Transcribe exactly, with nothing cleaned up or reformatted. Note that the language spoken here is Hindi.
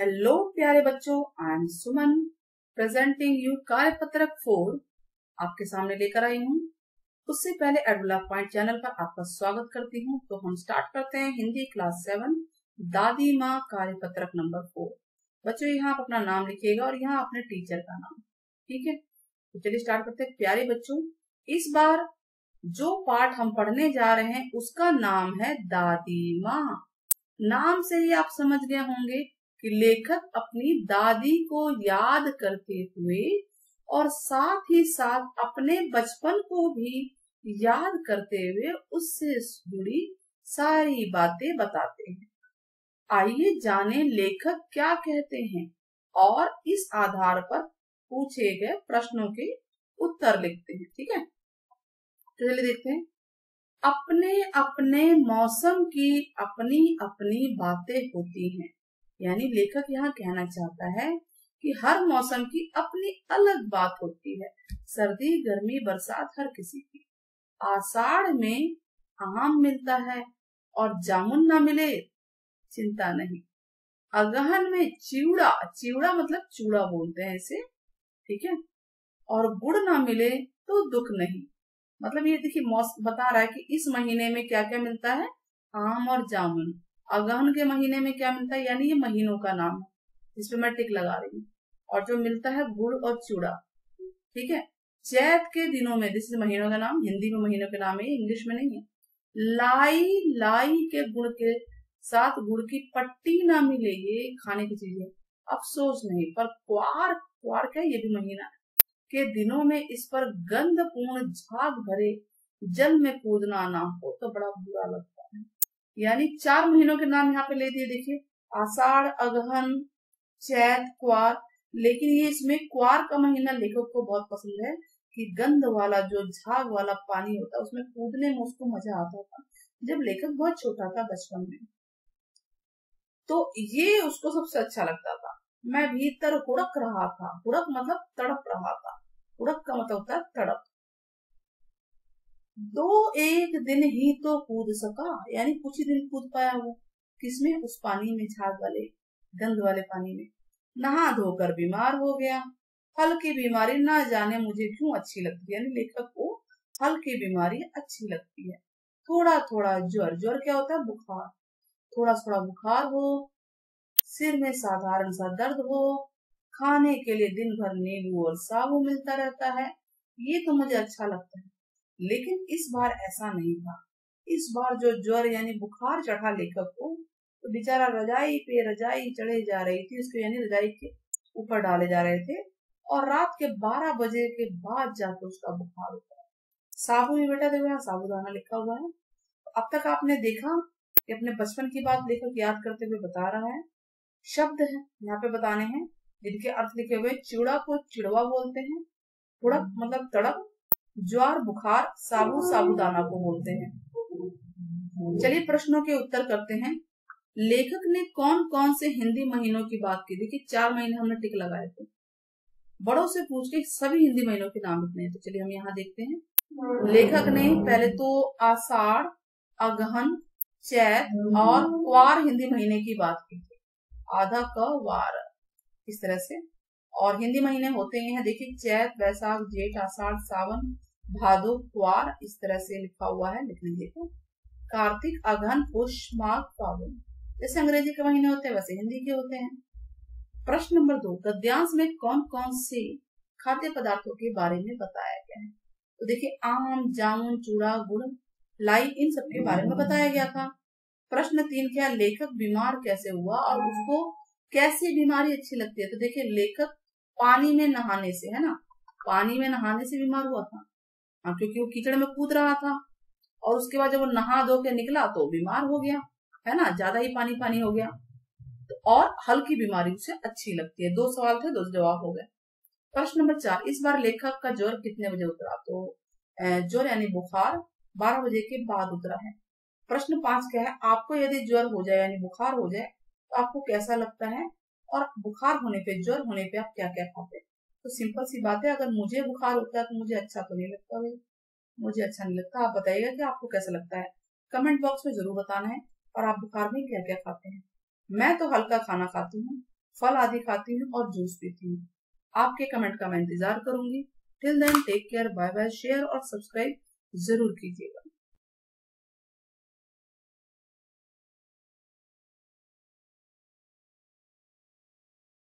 हेलो प्यारे बच्चों, I am Suman presenting you कार्यपत्रक फोर आपके सामने लेकर आई हूँ। उससे पहले एडुला पॉइंट चैनल पर आपका स्वागत करती हूँ। तो हम स्टार्ट करते हैं हिंदी क्लास सेवन दादी माँ कार्यपत्रक नंबर फोर। बच्चों यहाँ आप अपना नाम लिखिएगा और यहाँ अपने टीचर का नाम, ठीक है। तो चलिए स्टार्ट करते हैं। प्यारे बच्चों, इस बार जो पाठ हम पढ़ने जा रहे हैं उसका नाम है दादी माँ। नाम से ही आप समझ गए होंगे कि लेखक अपनी दादी को याद करते हुए और साथ ही साथ अपने बचपन को भी याद करते हुए उससे जुड़ी सारी बातें बताते हैं। आइए जाने लेखक क्या कहते हैं और इस आधार पर पूछे गए प्रश्नों के उत्तर लिखते हैं, ठीक है। तो चलिए देखते हैं। अपने अपने मौसम की अपनी अपनी बातें होती हैं, यानी लेखक यहाँ कहना चाहता है कि हर मौसम की अपनी अलग बात होती है। सर्दी, गर्मी, बरसात हर किसी की। आषाढ़ में आम मिलता है और जामुन ना मिले चिंता नहीं। अगहन में चिवड़ा, चिवड़ा मतलब चूड़ा बोलते हैं इसे, ठीक है, और गुड़ ना मिले तो दुख नहीं। मतलब ये देखिए मौसम बता रहा है कि इस महीने में क्या क्या मिलता है, आम और जामुन। अगहन के महीने में क्या मिलता है, यानी ये महीनों का नाम है, जिसपे मैं टिक लगा रही हूँ। और जो मिलता है गुड़ और चूड़ा, ठीक है। चैत के दिनों में, दिस इज महीनों का नाम, हिंदी में महीनों के नाम है, इंग्लिश में नहीं है। लाई, लाई के गुड़ के साथ गुड़ की पट्टी ना मिले, ये खाने की चीज है, अफसोस नहीं। पर क्वार, क्वार क्या, ये भी महीना के दिनों में इस पर गंधपूर्ण झाग भरे जल में कूदना ना हो तो बड़ा बुरा लगता है। यानी चार महीनों के नाम यहाँ पे ले दिए, देखिए, आषाढ़, अगहन, चैत, क्वार। लेकिन ये इसमें क्वार का महीना लेखक को बहुत पसंद है कि गंध वाला जो झाग वाला पानी होता है उसमें कूदने में उसको मजा आता था जब लेखक बहुत छोटा था, बचपन में। तो ये उसको सबसे अच्छा लगता था। मैं भीतर हुड़क रहा था, हुड़क मतलब तड़प रहा था, हुड़क का मतलब होता है तड़प। दो एक दिन ही तो कूद सका, यानी कुछ ही दिन कूद पाया वो, किसमें, उस पानी में, झाग वाले गंध वाले पानी में। नहा धोकर बीमार हो गया। हल्की बीमारी ना जाने मुझे क्यों अच्छी लगती है, यानी लेखक को हल्की बीमारी अच्छी लगती है। थोड़ा थोड़ा ज्वर, ज्वर क्या होता है, बुखार, थोड़ा थोड़ा बुखार हो, सिर में साधारण सा दर्द हो, खाने के लिए दिन भर नींबू और साबु मिलता रहता है, ये तो मुझे अच्छा लगता है। लेकिन इस बार ऐसा नहीं था। इस बार जो ज्वर यानी बुखार चढ़ा लेखक को, तो बेचारा रजाई पे रजाई चढ़े जा रही थी उसको, यानी रजाई के ऊपर डाले जा रहे थे, और रात के बारह बजे के बाद जाकर उसका बुखार उतरा। साबु में बेटा देखो यहाँ साबुदाना लिखा हुआ है। अब तक आपने देखा कि अपने बचपन की बात लेखक याद करते हुए बता रहा है। शब्द है यहाँ पे बताने हैं जिनके अर्थ लिखे हुए। चिवड़ा को चिड़वा बोलते हैं, हुड़क मतलब तड़प, ज्वर बुखार, साबु साबुदाना को बोलते हैं। चलिए प्रश्नों के उत्तर करते हैं। लेखक ने कौन कौन से हिंदी महीनों की बात की, देखिए चार महीने हमने टिक लगाए थे। बड़ों से पूछ के सभी हिंदी महीनों के नाम लिखने हैं। तो चलिए हम यहाँ देखते हैं। लेखक ने पहले तो आषाढ़, अगहन, चैत और क्वार हिंदी महीने की बात की थी, आधा क वार इस तरह से। और हिंदी महीने होते हैं, देखिए, चैत, वैशाख, जेठ, आषाढ़, सावन, भादो, क्वार, इस तरह से लिखा हुआ है, लिख लीजिए। तो कार्तिक, अगहन, पुष, माघ, फागुन, जैसे अंग्रेजी के महीने होते हैं वैसे हिंदी के होते हैं। प्रश्न नंबर दो, गद्यांश में कौन कौन से खाद्य पदार्थों के बारे में बताया गया है। तो देखिए, आम, जामुन, चूड़ा, गुड़, लाई, इन सब के बारे में बताया गया था। प्रश्न तीन क्या, लेखक बीमार कैसे हुआ और उसको कैसी बीमारी अच्छी लगती है। तो देखिए, लेखक पानी में नहाने से, है ना, पानी में नहाने से बीमार हुआ था, हाँ, क्योंकि वो कीचड़ में कूद रहा था, और उसके बाद जब वो नहा धो के निकला तो बीमार हो गया, है ना, ज्यादा ही पानी पानी हो गया। तो और हल्की बीमारी उसे अच्छी लगती है। दो सवाल थे, दो जवाब हो गए। प्रश्न नंबर चार, इस बार लेखक का ज्वर कितने बजे उतरा। तो ज्वर यानी बुखार बारह बजे के बाद उतरा है। प्रश्न पांच क्या है, आपको यदि ज्वर हो जाए यानी बुखार हो जाए तो आपको कैसा लगता है, और बुखार होने पे, ज्वर होने पे आप क्या क्या खाते हैं। तो सिंपल सी बात है, अगर मुझे बुखार होता है तो मुझे अच्छा तो नहीं लगता है, मुझे अच्छा नहीं लगता। आप बताइएगा कि आपको कैसा लगता है, कमेंट बॉक्स में जरूर बताना है। और आप बुखार में क्या क्या खाते हैं। मैं तो हल्का खाना खाती हूँ, फल आदि खाती हूँ और जूस पीती हूँ। आपके कमेंट का मैं इंतजार करूंगी। Till then take care, bye bye, share और सब्सक्राइब जरूर कीजिएगा।